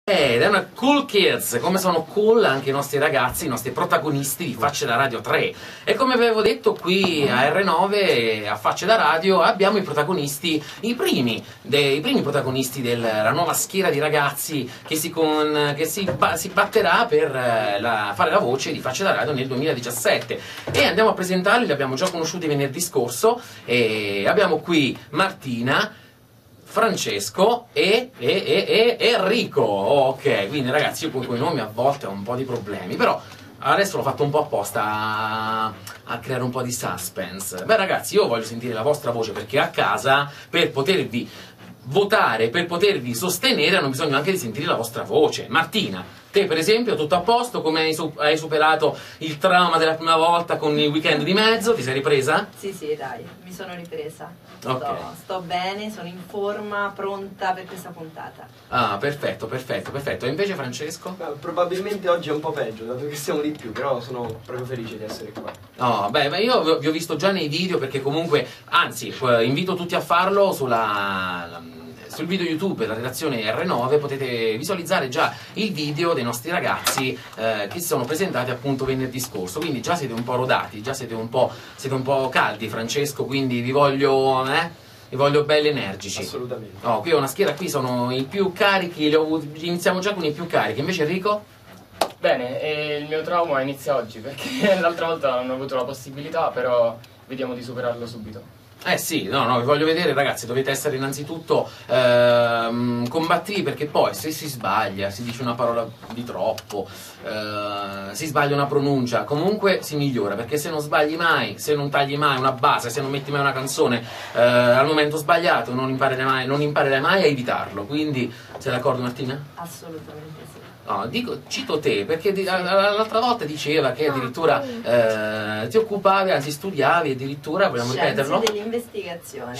Ed è una Cool Kids, come sono cool anche i nostri ragazzi, i nostri protagonisti di Facce da Radio 3. E come avevo detto qui a R9, a Facce da Radio, abbiamo i protagonisti, i primi protagonisti della nuova schiera di ragazzi che si batterà per fare la voce di Facce da Radio nel 2017. E andiamo a presentarli, li abbiamo già conosciuti venerdì scorso, e abbiamo qui Martina, Francesco e Enrico. Ok, quindi ragazzi, io con i nomi a volte ho un po' di problemi, però adesso l'ho fatto un po' apposta a creare un po' di suspense. Beh ragazzi, io voglio sentire la vostra voce, perché a casa, per potervi votare, per potervi sostenere, hanno bisogno anche di sentire la vostra voce. Martina, te per esempio, tutto a posto? Come hai superato il trauma della prima volta con il weekend di mezzo? Ti sei ripresa? Sì, dai, mi sono ripresa. Okay. Sto bene, sono in forma, pronta per questa puntata. Ah, perfetto. E invece Francesco? Probabilmente oggi è un po' peggio, dato che siamo di più, però sono proprio felice di essere qua. Oh, beh, io vi ho visto già nei video, perché comunque, anzi, invito tutti a farlo sul video YouTube della redazione R9, potete visualizzare già il video dei nostri ragazzi che si sono presentati appunto venerdì scorso, quindi già siete un po' rodati, già siete un po' caldi, Francesco, quindi vi voglio belli energici. Assolutamente. Oh, qui ho una schiera, qui sono i più carichi, iniziamo già con i più carichi, invece Enrico? Bene, il mio trauma inizia oggi, perché l'altra volta non ho avuto la possibilità, però vediamo di superarlo subito. Sì, no, vi voglio vedere ragazzi, dovete essere innanzitutto combattivi, perché poi se si sbaglia, si dice una parola di troppo, si sbaglia una pronuncia, comunque si migliora, perché se non sbagli mai, se non tagli mai una base, se non metti mai una canzone al momento sbagliato, non imparerai mai a evitarlo. Quindi, sei d'accordo Martina? Assolutamente sì. No, cito te, perché l'altra volta diceva che addirittura ti occupavi, anzi studiavi addirittura, vogliamo ripeterlo? Scienze dell'investigazione.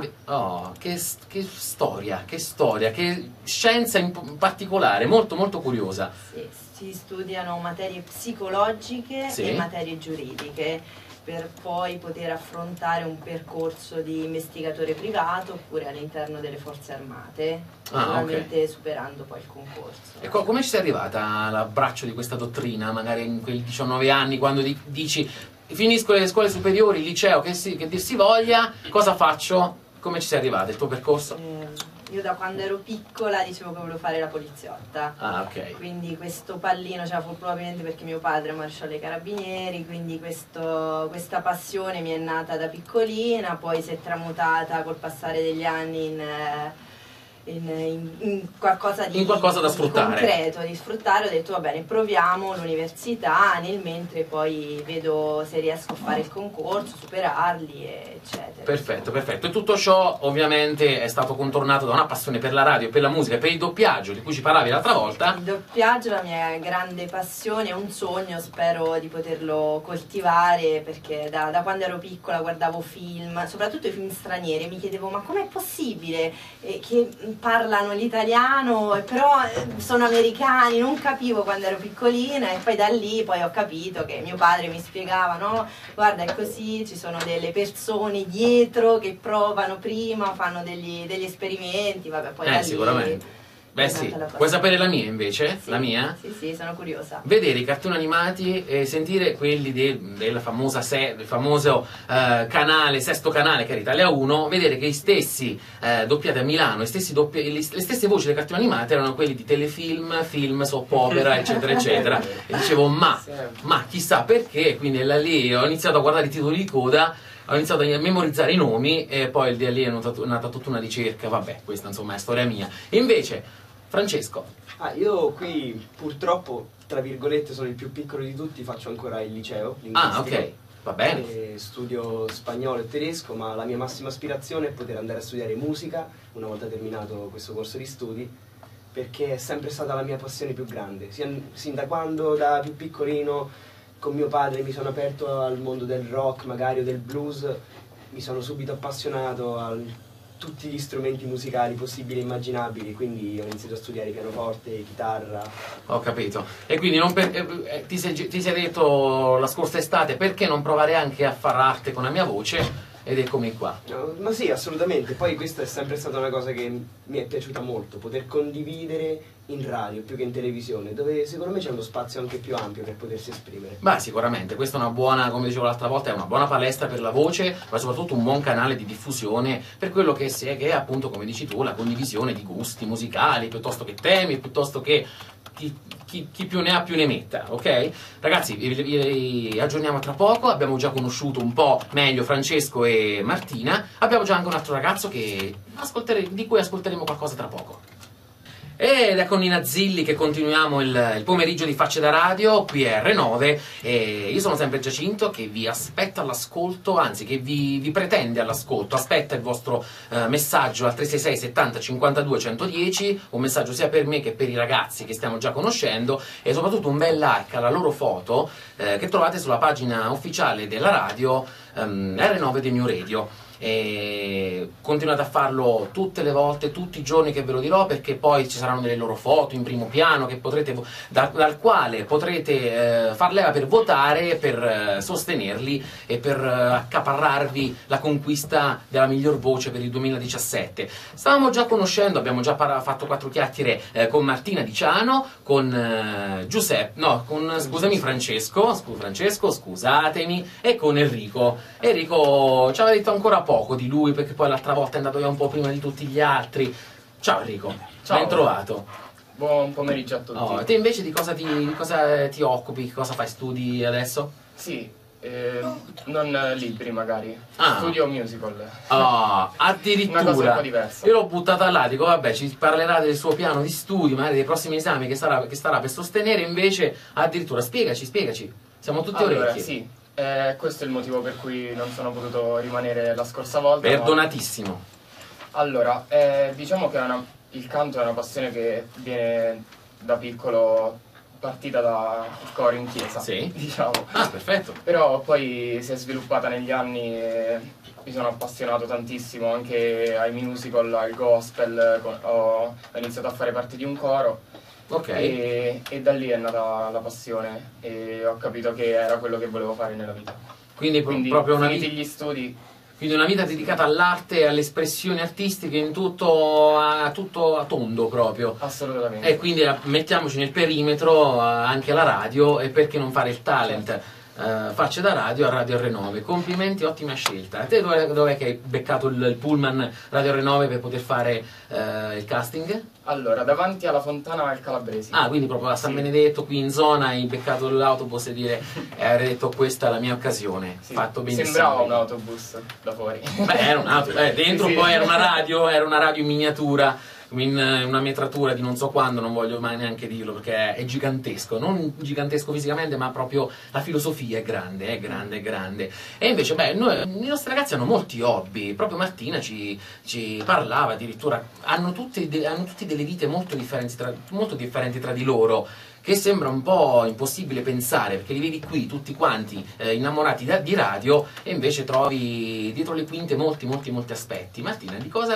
Che storia, che scienza in particolare, molto molto curiosa. Sì, si studiano materie psicologiche e materie giuridiche, per poi poter affrontare un percorso di investigatore privato oppure all'interno delle forze armate, naturalmente superando poi il concorso. E come ci sei arrivata all'abbraccio di questa dottrina, magari in quei 19 anni, quando dici finisco le scuole superiori, il liceo, che dir si voglia, cosa faccio? Come ci sei arrivata, il tuo percorso? Io da quando ero piccola dicevo che volevo fare la poliziotta. Ah, ok. Quindi questo pallino ce l'avevo probabilmente perché mio padre è maresciallo dei carabinieri, quindi questa passione mi è nata da piccolina, poi si è tramutata col passare degli anni in qualcosa da sfruttare, concreto, di sfruttare. Ho detto va bene, proviamo l'università, nel mentre poi vedo se riesco a fare il concorso, superarli, eccetera. Perfetto. E tutto ciò ovviamente è stato contornato da una passione per la radio, per la musica e per il doppiaggio, di cui ci parlavi l'altra volta. Il doppiaggio è la mia grande passione, è un sogno, spero di poterlo coltivare, perché da quando ero piccola guardavo film, soprattutto i film stranieri, e mi chiedevo ma com'è possibile che parlano l'italiano però sono americani, non capivo quando ero piccolina, e poi da lì poi ho capito che mio padre mi spiegava, no, guarda è così, ci sono delle persone dietro che provano prima, fanno degli esperimenti, vabbè, poi da lì sicuramente. Beh sì, vuoi sapere la mia invece? Sì, la mia? Sì, sono curiosa. Vedere i cartoni animati e sentire quelli del famoso canale, Sesto Canale, che era Italia 1, vedere che i stessi doppiati a Milano, le stesse voci dei cartoni animati erano quelli di telefilm, film, soap opera, eccetera, eccetera. E dicevo, ma chissà perché, quindi da lì ho iniziato a guardare i titoli di coda, ho iniziato a memorizzare i nomi e poi da lì è nata tutta una ricerca, vabbè, questa insomma è storia mia. E invece, Francesco? Io qui purtroppo, tra virgolette, sono il più piccolo di tutti, faccio ancora il liceo linguistico. Ah, ok, va bene. Studio spagnolo e tedesco, ma la mia massima aspirazione è poter andare a studiare musica una volta terminato questo corso di studi, perché è sempre stata la mia passione più grande, sin da quando da più piccolino con mio padre mi sono aperto al mondo del rock magari o del blues, mi sono subito appassionato a tutti gli strumenti musicali possibili e immaginabili, quindi ho iniziato a studiare pianoforte, chitarra. Ho capito. E quindi ti sei detto la scorsa estate, perché non provare anche a far arte con la mia voce? Ed eccomi qua. No, ma sì, assolutamente. Poi questa è sempre stata una cosa che mi è piaciuta molto, poter condividere in radio più che in televisione, dove secondo me c'è uno spazio anche più ampio per potersi esprimere. Beh, sicuramente, questa è una buona, come dicevo l'altra volta, è una buona palestra per la voce, ma soprattutto un buon canale di diffusione per quello che è appunto, come dici tu, la condivisione di gusti musicali, piuttosto che temi, piuttosto che chi più ne ha più ne metta, ok? Ragazzi, vi aggiorniamo tra poco, abbiamo già conosciuto un po' meglio Francesco e Martina, abbiamo già anche un altro ragazzo di cui ascolteremo qualcosa tra poco. Ed è con Nina Zilli che continuiamo il pomeriggio di Facce da Radio, qui è R9, e io sono sempre Giacinto che vi aspetta all'ascolto, anzi che vi pretende all'ascolto, aspetta il vostro messaggio al 366 70 52 110, un messaggio sia per me che per i ragazzi che stiamo già conoscendo, e soprattutto un bel like alla loro foto che trovate sulla pagina ufficiale della radio R9 The New Radio. E continuate a farlo tutte le volte, tutti i giorni che ve lo dirò, perché poi ci saranno delle loro foto in primo piano che potrete, dal quale potrete far leva per votare, per sostenerli e per accaparrarvi la conquista della miglior voce per il 2017. Stavamo già conoscendo, abbiamo già fatto 4 chiacchiere con Martina Di Ciano, con scusami Francesco, scusatemi, e con Enrico. Enrico ci aveva detto ancora poco di lui, perché poi l'altra volta è andato via un po' prima di tutti gli altri. Ciao Enrico, Ciao. ben trovato. Buon pomeriggio a tutti. Te invece di cosa ti occupi? Cosa fai? Studi adesso? Sì, non libri magari. Ah. Studio musical. Addirittura. Una cosa un po' diversa. Io l'ho buttata là, dico vabbè, ci parlerà del suo piano di studi, magari dei prossimi esami che starà per sostenere, invece addirittura spiegaci. Siamo tutti Allora, orecchi. sì. Questo è il motivo per cui non sono potuto rimanere la scorsa volta. Perdonatissimo. Allora, diciamo che il canto è una passione che viene da piccolo, partita dal coro in chiesa, Sì. diciamo. Ah, perfetto. Però poi si è sviluppata negli anni e mi sono appassionato tantissimo anche ai musical, al gospel, ho iniziato a fare parte di un coro. Ok. E da lì è nata la passione e ho capito che era quello che volevo fare nella vita. Quindi proprio finiti gli studi. Quindi una vita dedicata all'arte e alle espressioni artistiche in tutto a tondo proprio. Assolutamente. E quindi mettiamoci nel perimetro anche la radio, e perché non fare il talent? Certo. Facce da radio a Radio R9. Complimenti, ottima scelta. A te dov'è che hai beccato il pullman Radio R9 per poter fare il casting? Allora, davanti alla Fontana al Calabresi. Ah, quindi proprio a San Sì. Benedetto, qui in zona, hai beccato l'autobus e hai detto questa è la mia occasione. Sì. Fatto benissimo. Sembrava un autobus da fuori. Beh, era un autobus, dentro Sì. poi era una radio in miniatura, in una metratura di non so quando, non voglio mai neanche dirlo perché è gigantesco, non gigantesco fisicamente, ma proprio la filosofia è grande. E invece, i nostri ragazzi hanno molti hobby, proprio Martina ci parlava addirittura, hanno tutti delle vite molto differenti tra di loro, che sembra un po' impossibile pensare, perché li vedi qui tutti quanti innamorati di radio, e invece trovi dietro le quinte molti aspetti. Martina,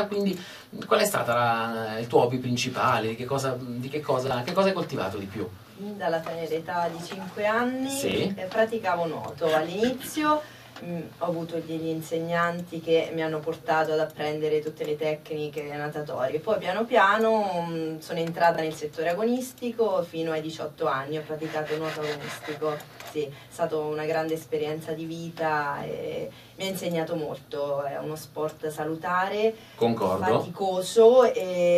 qual è stata il tuo hobby principale? Che cosa hai coltivato di più? Dalla tenera età di 5 anni Sì. praticavo nuoto. All'inizio ho avuto degli insegnanti che mi hanno portato ad apprendere tutte le tecniche natatorie, poi piano piano sono entrata nel settore agonistico fino ai 18 anni, ho praticato nuoto agonistico. Sì, è stata una grande esperienza di vita e mi ha insegnato molto, è uno sport salutare, Concordo. faticoso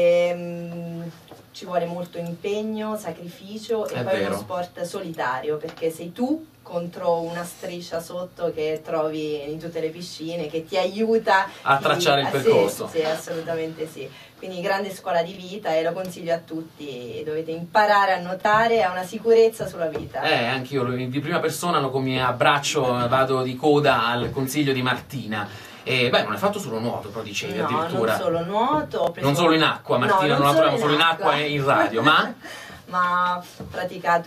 e ci vuole molto impegno, sacrificio, e È poi è vero. uno sport solitario, perché sei tu contro una striscia sotto che trovi in tutte le piscine, che ti aiuta A tracciare il percorso. Sì, assolutamente sì. Quindi grande scuola di vita, e lo consiglio a tutti, dovete imparare a nuotare, a una sicurezza sulla vita. Anch'io di prima persona come abbraccio, vado di coda al consiglio di Martina. E non hai fatto solo nuoto, però dicevi No, addirittura. non solo nuoto, ho preso... Non solo in acqua, Martina, No, non la troviamo solo in acqua e in radio, ma ma ho praticato,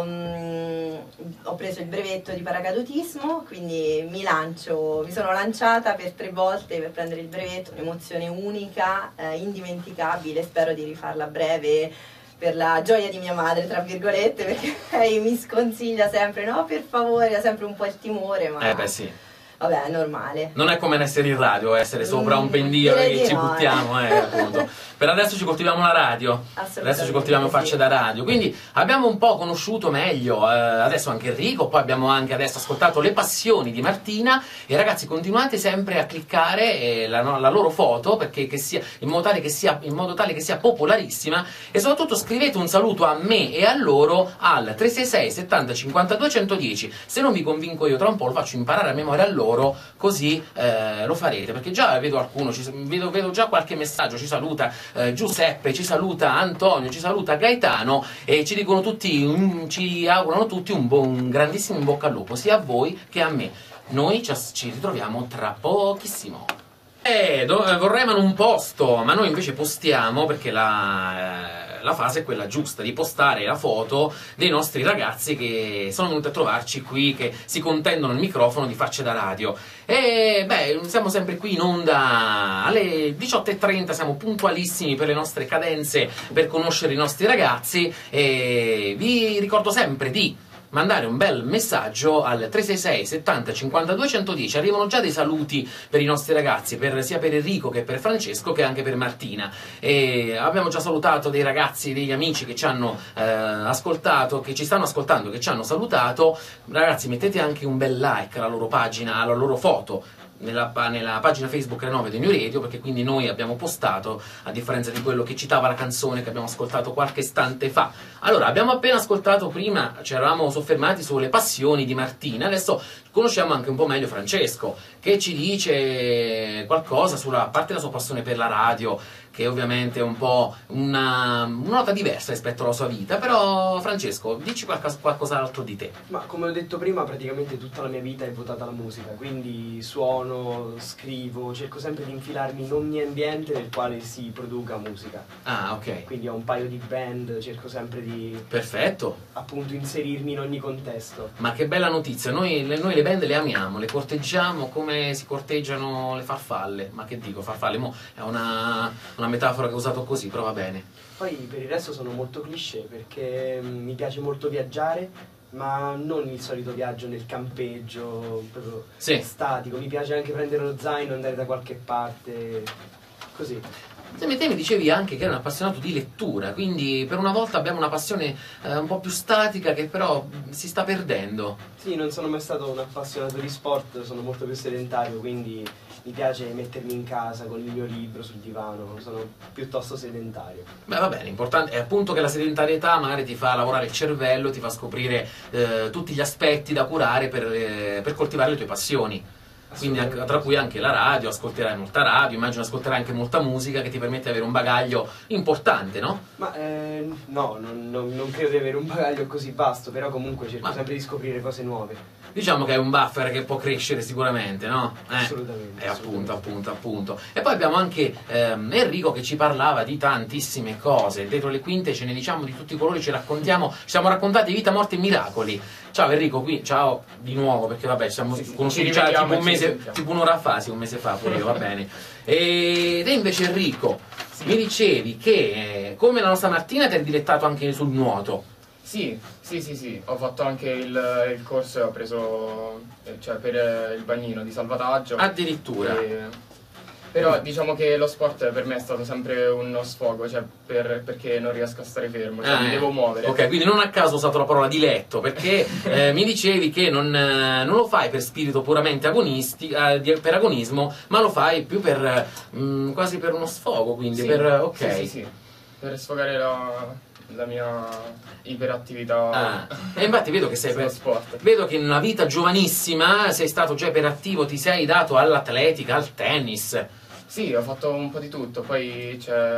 ho preso il brevetto di paracadutismo, quindi mi sono lanciata per 3 volte per prendere il brevetto, un'emozione unica, indimenticabile, spero di rifarla a breve per la gioia di mia madre, tra virgolette, perché lei mi sconsiglia sempre, no, per favore, ha sempre un po' il timore, ma... sì. Vabbè, è normale. Non è come essere in radio, essere sopra un pendio direi e di ci no, buttiamo, appunto. Per adesso ci coltiviamo la radio, adesso ci coltiviamo facce sì. da radio, quindi abbiamo un po' conosciuto meglio, adesso anche Enrico, poi abbiamo anche adesso ascoltato le passioni di Martina, e ragazzi continuate sempre a cliccare la loro foto, perché in modo tale che sia popolarissima, e soprattutto scrivete un saluto a me e a loro al 366 70 52 110. Se non vi convinco io, tra un po' lo faccio imparare a memoria a loro, così lo farete, perché già vedo qualcuno, vedo già qualche messaggio, ci saluta Giuseppe, ci saluta Antonio, ci saluta Gaetano, e ci dicono tutti, ci augurano tutti un grandissimo in bocca al lupo, sia a voi che a me. Noi ci ritroviamo tra pochissimo. Vorremmo un posto, ma noi invece postiamo, perché la fase è quella giusta, di postare la foto dei nostri ragazzi che sono venuti a trovarci qui, che si contendono il microfono di Facce da Radio. E beh, siamo sempre qui in onda alle 18:30, siamo puntualissimi per le nostre cadenze, per conoscere i nostri ragazzi, e vi ricordo sempre di mandare un bel messaggio al 366 70 52 110. Arrivano già dei saluti per i nostri ragazzi, sia per Enrico che per Francesco, che anche per Martina, e abbiamo già salutato dei ragazzi, degli amici che ci hanno ascoltato, che ci stanno ascoltando, che ci hanno salutato. Ragazzi, mettete anche un bel like alla loro pagina, alla loro foto nella pagina Facebook Renove di New Radio, perché quindi noi abbiamo postato, a differenza di quello che citava la canzone che abbiamo ascoltato qualche istante fa. Allora, abbiamo appena ascoltato, prima ci eravamo soffermati sulle passioni di Martina, adesso conosciamo anche un po' meglio Francesco, che ci dice qualcosa a parte la sua passione per la radio, che ovviamente è un po' una nota diversa rispetto alla sua vita. Però Francesco, dici qualcos'altro di te. Ma come ho detto prima, praticamente tutta la mia vita è votata alla musica, quindi suono, scrivo, cerco sempre di infilarmi in ogni ambiente nel quale si produca musica. Ah, ok. Quindi ho un paio di band, cerco sempre di, Perfetto. appunto, inserirmi in ogni contesto. Ma che bella notizia, noi le band le amiamo, le corteggiamo come si corteggiano le farfalle. Ma che dico, farfalle, mo è una metafora che ho usato così, però va bene. Poi per il resto sono molto cliché, perché mi piace molto viaggiare, ma non il solito viaggio nel campeggio, proprio Sì. statico. Mi piace anche prendere lo zaino e andare da qualche parte, così. Te mi dicevi anche che eri un appassionato di lettura, quindi per una volta abbiamo una passione un po' più statica, che però si sta perdendo. Sì, non sono mai stato un appassionato di sport, sono molto più sedentario, quindi mi piace mettermi in casa con il mio libro sul divano, sono piuttosto sedentario. Beh, va bene, l'importante è appunto che la sedentarietà magari ti fa lavorare il cervello, ti fa scoprire tutti gli aspetti da curare per coltivare le tue passioni. Quindi tra cui anche la radio, ascolterai molta radio, immagino ascolterai anche molta musica, che ti permette di avere un bagaglio importante, no? Ma no, non credo di avere un bagaglio così vasto, però comunque cerco sempre di scoprire cose nuove. Diciamo che è un buffer che può crescere sicuramente, no? Assolutamente. Appunto. E poi abbiamo anche Enrico, che ci parlava di tantissime cose. Dietro le quinte ce ne diciamo di tutti i colori, ci siamo raccontati vita, morte e miracoli. Ciao Enrico, qui, ciao di nuovo, perché vabbè, ci siamo conosciuti già tipo un mese, tipo un'ora fa, sì, un mese fa pure io, va bene. E te invece Enrico, mi dicevi che come la nostra Martina ti eri dilettato anche sul nuoto. Sì, ho fatto anche il corso e ho preso, cioè, per il bagnino di salvataggio. Addirittura. Però diciamo che lo sport per me è stato sempre uno sfogo, cioè perché non riesco a stare fermo, cioè mi devo muovere. Ok, quindi non a caso ho usato la parola diletto, perché mi dicevi che non lo fai per spirito puramente per agonismo, ma lo fai più per quasi per uno sfogo, quindi sì, ok. Sì, per sfogare la mia iperattività. E infatti vedo che sport. Vedo che in una vita giovanissima sei stato già iperattivo, ti sei dato all'atletica, al tennis. Sì, ho fatto un po' di tutto, poi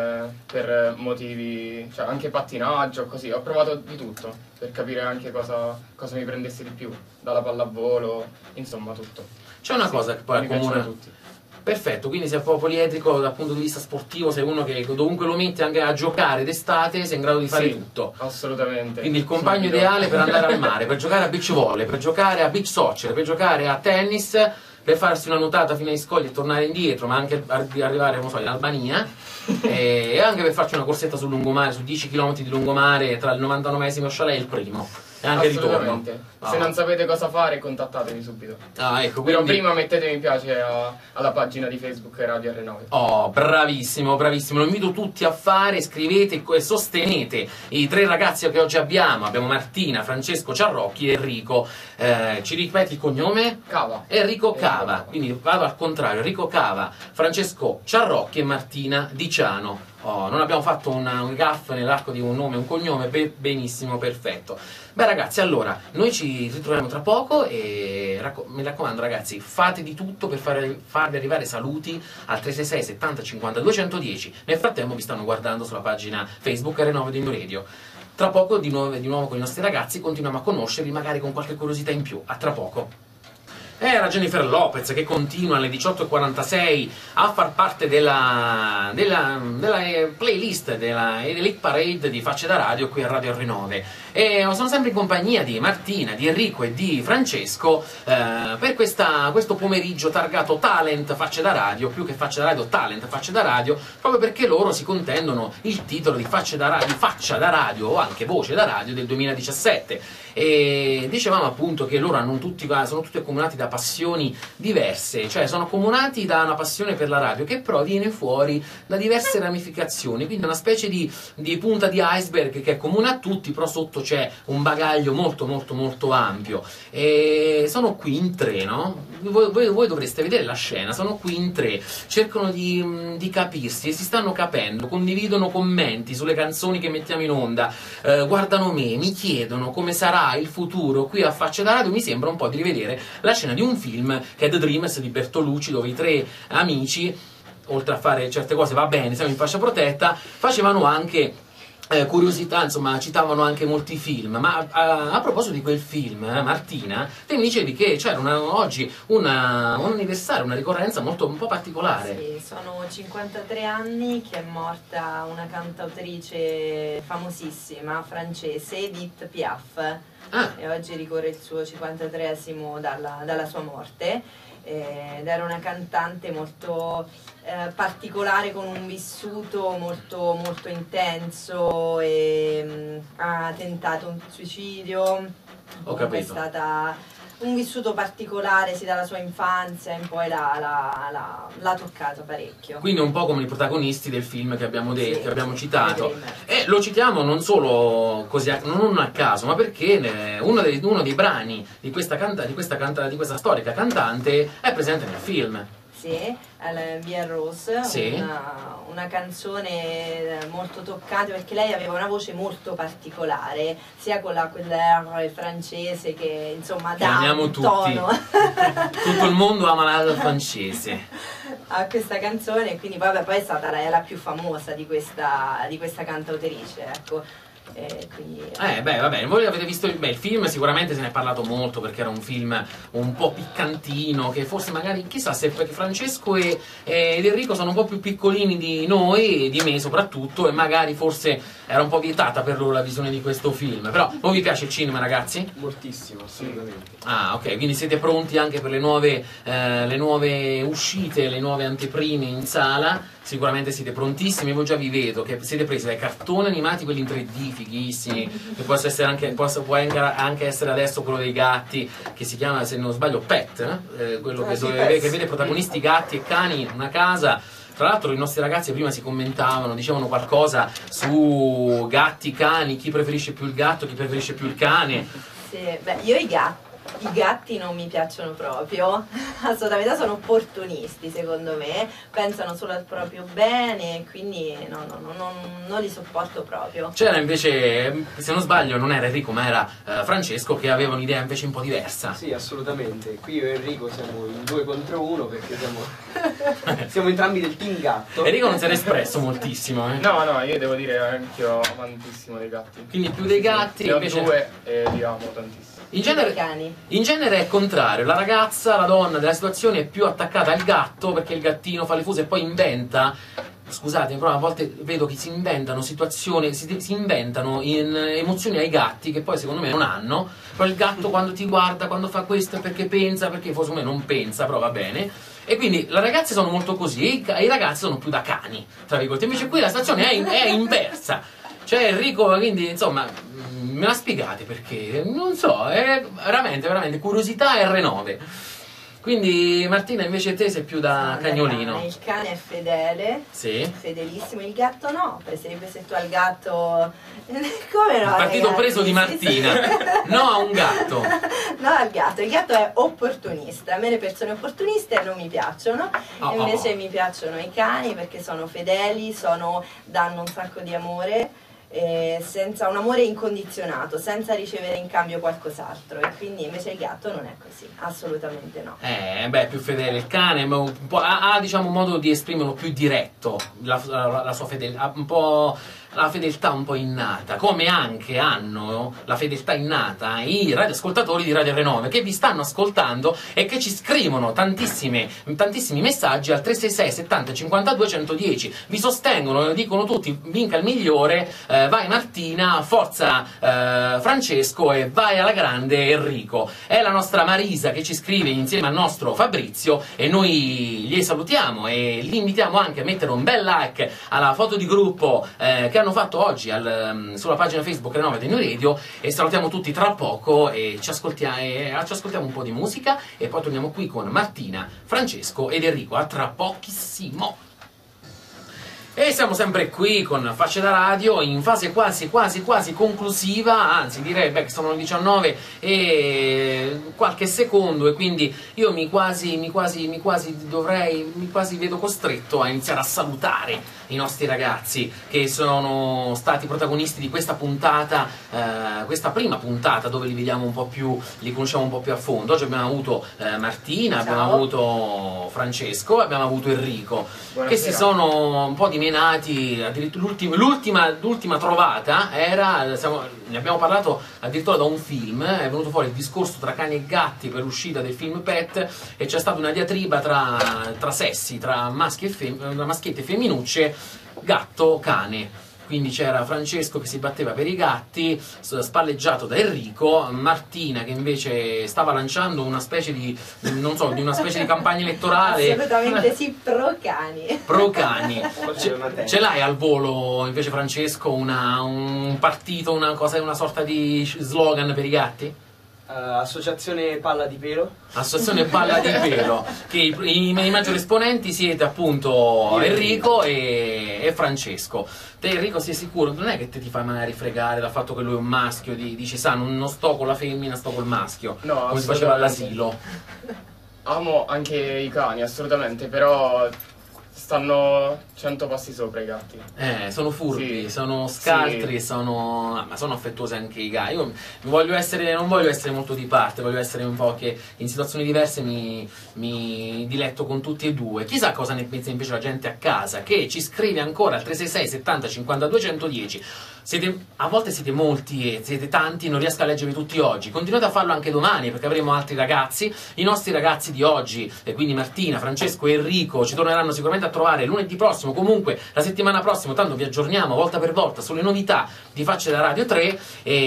per motivi, cioè anche pattinaggio, così, ho provato di tutto, per capire anche cosa mi prendesse di più, dalla pallavolo, insomma tutto. C'è una cosa che poi accomuna tutti. Perfetto, quindi sei un po' poliedrico dal punto di vista sportivo, sei uno che dovunque lo metti anche a giocare d'estate, sei in grado di fare tutto. Assolutamente. Quindi il compagno ideale per andare al mare, per giocare a beach volley, per giocare a beach soccer, per giocare a tennis, per farsi una nuotata fino ai scogli e tornare indietro, ma anche arrivare, non so, in Albania, e anche per farci una corsetta sul lungomare, su 10 km di lungomare tra il 99esimo chalet e il primo. e anche ritorno. Assolutamente. Se non sapete cosa fare, contattatemi subito. Ecco, Però quindi... prima mettete mi piace alla pagina di Facebook Radio R9. Oh, bravissimo, bravissimo. Lo invito tutti a fare, scrivete e sostenete i 3 ragazzi che oggi abbiamo. Abbiamo Martina, Francesco Ciarrocchi e Enrico. Ci ripeti il cognome? Cava. Enrico Cava. Quindi vado al contrario, Enrico Cava, Francesco Ciarrocchi e Martina Diciano. Oh, non abbiamo fatto un gaff nell'arco di un nome e un cognome, benissimo, perfetto. Beh ragazzi, allora, noi ci ritroviamo tra poco e mi raccomando ragazzi, fate di tutto per farvi arrivare saluti al 366 70 52 110. Nel frattempo vi stanno guardando sulla pagina Facebook R9 di New Radio. Tra poco di nuovo con i nostri ragazzi continuiamo a conoscerli, magari con qualche curiosità in più. A tra poco. Era Jennifer Lopez che continua alle 18:46 a far parte della playlist della Elite Parade di Facce da Radio qui a Radio R9. E sono sempre in compagnia di Martina, di Enrico e di Francesco per questo pomeriggio targato Talent Facce da Radio, più che Facce da Radio, Talent Facce da Radio, proprio perché loro si contendono il titolo di Faccia da Radio o anche Voce da Radio del 2017. E dicevamo appunto che loro sono tutti accomunati da passioni diverse, cioè sono accomunati da una passione per la radio che però viene fuori da diverse ramificazioni, quindi una specie di punta di iceberg che è comune a tutti, però sotto c'è un bagaglio molto molto molto ampio. E sono qui in 3, no? Voi dovreste vedere la scena, sono qui in 3, cercano di capirsi e si stanno capendo, condividono commenti sulle canzoni che mettiamo in onda, guardano me, mi chiedono come sarà il futuro qui a Facce da Radio. Mi sembra un po' di rivedere la scena di un film che è The Dreams di Bertolucci, dove i 3 amici, oltre a fare certe cose, va bene, siamo in fascia protetta, facevano anche curiosità, insomma, citavano anche molti film. Ma a proposito di quel film, Martina, te mi dicevi che c'era oggi un anniversario, una ricorrenza un po' particolare. Sì, sono 53 anni che è morta una cantautrice famosissima francese, Edith Piaf. E oggi ricorre il suo 53esimo dalla sua morte, ed era una cantante molto particolare, con un vissuto molto, molto intenso, e ha tentato un suicidio. Ho capito. È stata un vissuto particolare sia dalla sua infanzia in poi l'ha toccato parecchio. Quindi un po' come i protagonisti del film che abbiamo detto, Sì, che abbiamo citato. sì. E lo citiamo non solo così, non a caso, ma perché uno dei brani di questa storica cantante è presente nel film. Sì, Vie Rose, Sì. una canzone molto toccante, perché lei aveva una voce molto particolare, sia con quell'R francese che insomma dà Amiamo un tutti. tono Tutto il mondo ama la francese. a questa canzone, e quindi poi è stata la più famosa di questa cantautrice, ecco. Quindi, Va bene, voi avete visto il film, sicuramente se ne è parlato molto perché era un film un po' piccantino, che forse magari, chissà se perché Francesco ed Enrico sono un po' più piccolini di noi, e di me soprattutto, e magari forse era un po' vietata per loro la visione di questo film. Però, non vi piace il cinema, ragazzi? Moltissimo, assolutamente. Ah, ok, quindi siete pronti anche per le nuove uscite, le nuove anteprime in sala? Sicuramente siete prontissimi. Voi già vi vedo che siete presi dai cartoni animati, quelli in 3D fighissimi, che può anche essere adesso quello dei gatti, che si chiama, se non sbaglio, Pet, quello che vede protagonisti gatti e cani in una casa. Tra l'altro i nostri ragazzi prima si commentavano, dicevano qualcosa su gatti, cani, chi preferisce più il gatto, chi preferisce più il cane. sì, io i gatti non mi piacciono proprio, assolutamente, sono opportunisti secondo me, pensano solo al proprio bene, quindi non li sopporto proprio. C'era invece, se non sbaglio, non era Enrico ma era Francesco, che aveva un'idea invece un po' diversa. Sì, assolutamente. Qui io e Enrico siamo in 2 contro 1 perché siamo entrambi del team gatto. Enrico non si era espresso moltissimo, eh? No, io devo dire anch'io amantissimo dei gatti. Quindi più dei gatti, Ne ho invece... 2 e li amo tantissimo. In genere è contrario, la ragazza, la donna della situazione è più attaccata al gatto perché il gattino fa le fuse e poi inventa, scusate, però a volte vedo che si inventano situazioni, si inventano emozioni ai gatti che poi secondo me non hanno. Poi il gatto quando ti guarda, quando fa questo è perché pensa, perché forse me non pensa, però va bene. E quindi le ragazze sono molto così e i ragazzi sono più da cani, tra virgolette. Invece qui la situazione è inversa. C'è Enrico, quindi insomma, me la spiegate perché? Non so, è veramente curiosità R9. Quindi Martina invece te sei più da cagnolino. Il cane è fedele, sì, fedelissimo, il gatto no, sarebbe se tu al gatto... Come no? Il partito ragazzi? preso di Martina, no a un gatto. No al gatto, il gatto è opportunista, a me le persone opportuniste non mi piacciono, invece mi piacciono i cani perché sono fedeli, danno un sacco di amore. Senza un amore incondizionato, senza ricevere in cambio qualcos'altro, e quindi invece il gatto non è così, assolutamente no. Beh, più fedele il cane, ma ha diciamo un modo di esprimerlo più diretto, la sua fedeltà, un po' la fedeltà un po' innata, come anche hanno la fedeltà innata i radioascoltatori di Radio R9 che vi stanno ascoltando e che ci scrivono tantissimi messaggi al 366 70 52 110, vi sostengono, dicono tutti vinca il migliore, vai Martina, forza Francesco e vai alla grande Enrico. È la nostra Marisa che ci scrive insieme al nostro Fabrizio e noi li salutiamo e li invitiamo anche a mettere un bel like alla foto di gruppo che hanno fatto oggi sulla pagina Facebook R9 di New Radio, e salutiamo tutti tra poco e ci ascoltiamo un po' di musica e poi torniamo qui con Martina, Francesco ed Enrico. A tra pochissimo. E siamo sempre qui con Facce da Radio in fase quasi conclusiva, anzi direi che sono le 19 e qualche secondo, e quindi io mi quasi vedo costretto a iniziare a salutare i nostri ragazzi che sono stati protagonisti di questa puntata, questa prima puntata dove li vediamo un po' più, li conosciamo un po' più a fondo. Oggi abbiamo avuto Martina, abbiamo avuto Francesco, abbiamo avuto Enrico. Buonasera. Che si sono un po' dimenati, addirittura l'ultima trovata era, ne abbiamo parlato addirittura da un film, è venuto fuori il discorso tra cani e gatti per l'uscita del film Pet, e c'è stata una diatriba tra sessi, tra maschietti e femminucce, gatto, cane. Quindi c'era Francesco che si batteva per i gatti, spalleggiato da Enrico, Martina che invece stava lanciando una specie di, non so, di una specie di campagna elettorale. Assolutamente sì, pro cani. Pro cani. Ce l'hai al volo invece Francesco un partito, una sorta di slogan per i gatti? Associazione Palla di Pelo. Associazione Palla di Pelo, che i maggiori esponenti siete appunto Enrico e Francesco. Te Enrico sei sicuro? Non è che ti fai magari fregare dal fatto che lui è un maschio, dici non sto con la femmina, sto col maschio, no, come si faceva all'asilo? Amo anche i cani, assolutamente, però stanno 100 passi sopra i gatti. Sono furbi, sì, sono scaltri, sì. Ma sono affettuosi anche i gatti. Io non voglio essere molto di parte, voglio essere un po' che in situazioni diverse mi diletto con tutti e due. Chissà cosa ne pensa invece la gente a casa, che ci scrive ancora al 366 70 52 110. A volte siete molti e siete tanti, non riesco a leggervi tutti oggi. Continuate a farlo anche domani, perché avremo altri ragazzi. I nostri ragazzi di oggi, e quindi Martina, Francesco e Enrico, ci torneranno sicuramente a trovare lunedì prossimo, comunque la settimana prossima, tanto vi aggiorniamo volta per volta sulle novità di Facce da Radio 3,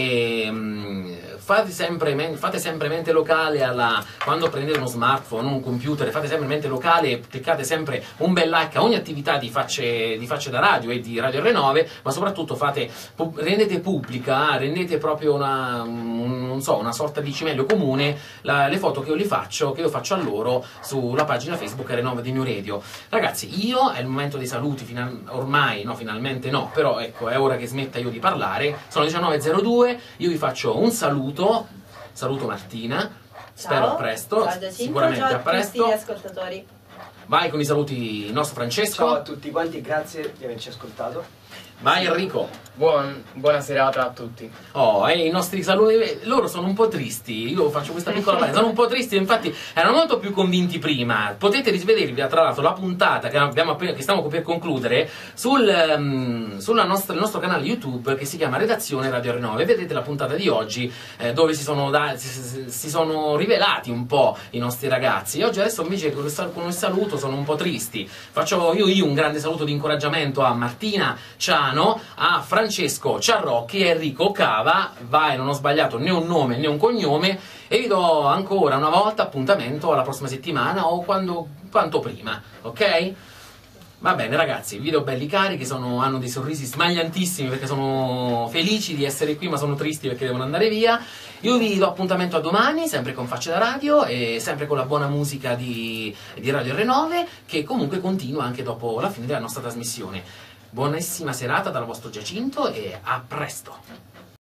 e fate sempre mente locale quando prendete uno smartphone o un computer, fate sempre mente locale, cliccate sempre un bel like a ogni attività di Facce da Radio e di Radio R9, ma soprattutto rendete pubblica, rendete proprio una sorta di cimelio comune le foto che io faccio a loro sulla pagina Facebook R9 di New Radio. Ragazzi, è il momento dei saluti, finalmente no, però ecco, è ora che smetta io di parlare. Sono le 19:02, io vi faccio un saluto Martina, spero a presto, sicuramente a presto. Ciao a tutti gli ascoltatori. Vai con i saluti, il nostro Francesco. Ciao a tutti quanti e grazie di averci ascoltato. Vai Enrico. Buona serata a tutti. E i nostri saluti, loro sono un po' tristi, io faccio questa piccola parte, sono un po' tristi, infatti erano molto più convinti prima. Potete risvedervi tra l'altro la puntata che stiamo per concludere sul nostro canale YouTube che si chiama Redazione Radio R9. Vedete la puntata di oggi dove si sono rivelati un po' i nostri ragazzi, e oggi adesso invece con il saluto sono un po' tristi. Faccio io un grande saluto di incoraggiamento a Martina Ciano, a Francesco Ciarrocchi e Enrico Cava. Vai, non ho sbagliato né un nome né un cognome, e vi do ancora una volta appuntamento alla prossima settimana o quanto prima, ok? Va bene ragazzi, vi vedo belli carichi, hanno dei sorrisi smagliantissimi perché sono felici di essere qui ma sono tristi perché devono andare via. Io vi do appuntamento a domani, sempre con Facce da Radio e sempre con la buona musica di Radio R9 che comunque continua anche dopo la fine della nostra trasmissione. Buonissima serata dal vostro Giacinto e a presto!